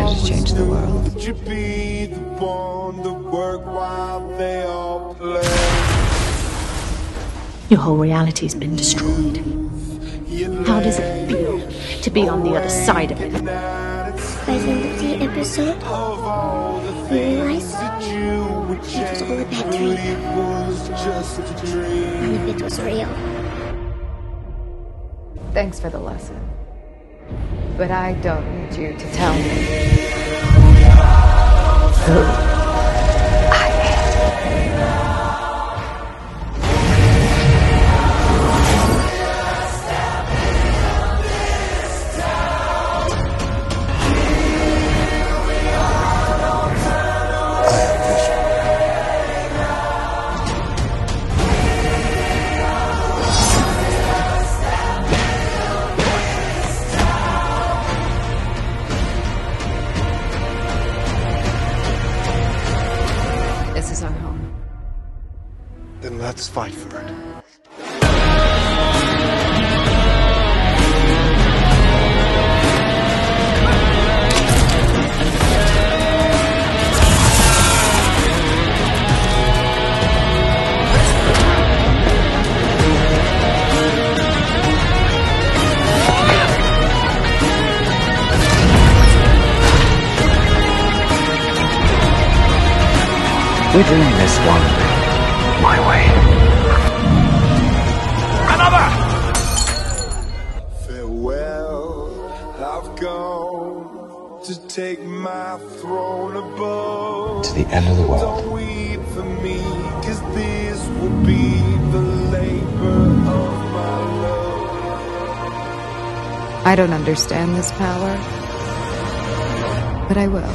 to change the world. Would you be the one to work while they all play? Your whole reality's been destroyed. How does it feel to be on the other side of it? By the end of the episode, you realize it was all a bad dream. None of it was real. Thanks for the lesson. But I don't need you to tell me who I am. This is our home. Then let's fight for it. We're doing this one my way. Another! Farewell, I've gone to take my throne above. To the end of the world. Don't weep for me, 'cause this will be the labor of my love. I don't understand this power, but I will.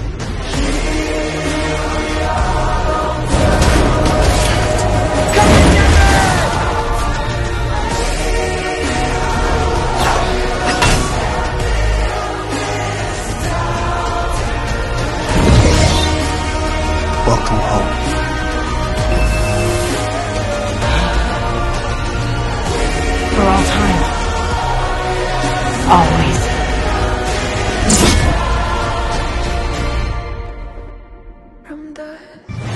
Welcome home. For all time. Always. From the